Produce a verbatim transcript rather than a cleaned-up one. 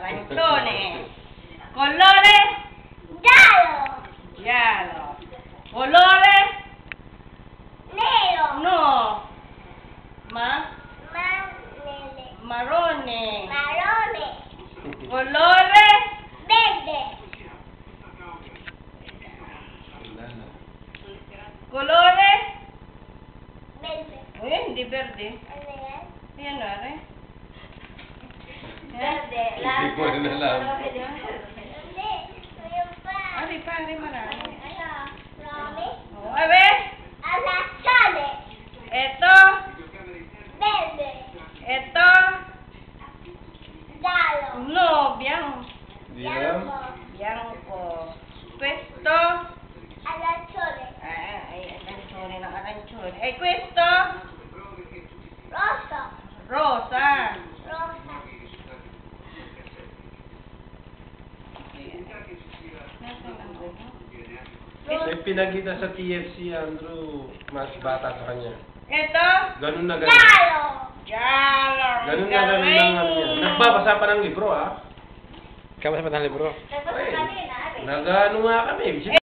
arancione. Colore? Giallo. Giallo. Colore? Nero. No. Ma? Manele. Marrone. Marrone. Colore? Verde. Colore? Verde. Eh, hindi verde. Ano yan? Yan na rin. Verde. Hindi ko rin alam. Hindi. Ayun pa. Ari pa, ari marami. Ano? Marami? Oh, abe? Arancione. Eto? Verde. Eto? Giallo. No, bianco. Bianco. Bianco. Questo? Arancione. Ah, ay, arancione ng arancione. Eh, questo? Rosso. Rosa. Rosa. Nasaan ang ano? May pinagkita sa T F C, Andrew, mas bata sa kanya. Eto? Ganun na ganun. Giallo. Giallo. Ganun na ganun lang ano niya. Nagbabasa pa ng libro, ah. Kamu sa libro? Tapos kanina, Nag-ano nga kami.